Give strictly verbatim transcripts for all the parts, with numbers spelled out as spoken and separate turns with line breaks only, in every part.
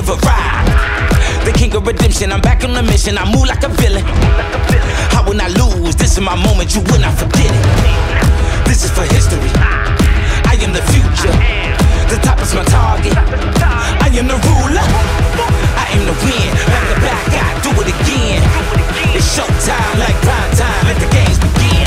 of a ride. The king of redemption, I'm back on the mission. I move like a villain. I will not lose, this is my moment, you will not forget it. This is for history. I am the future. The top is my target. I am the ruler. I am the win. Back to back, I do it again. It's showtime like prime time. Let the games begin.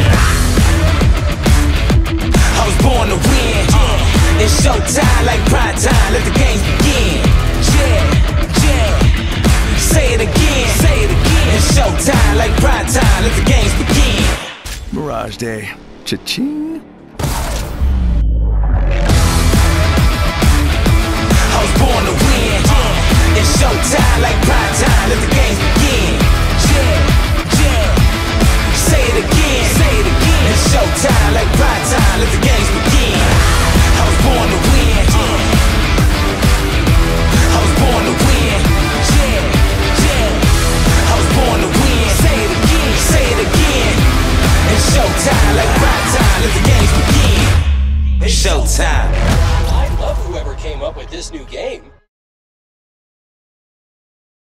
I was born to win. It's showtime like prime time. Let the games begin. Yeah, yeah. Say it again. Say it again. It's showtime like prime time. Let the games begin.
Mirage Day. Cha-ching.
I was born to win. It's showtime like prime time. Let the games begin. Yeah, yeah. Say it again. Say it again. It's showtime like prime time. Let the games begin. I was born to win. I was born to win. Yeah, yeah. I was born to win. Say it again. Say it again. It's showtime like prime time. Let the games begin. It's showtime.
I love whoever came up with this new game.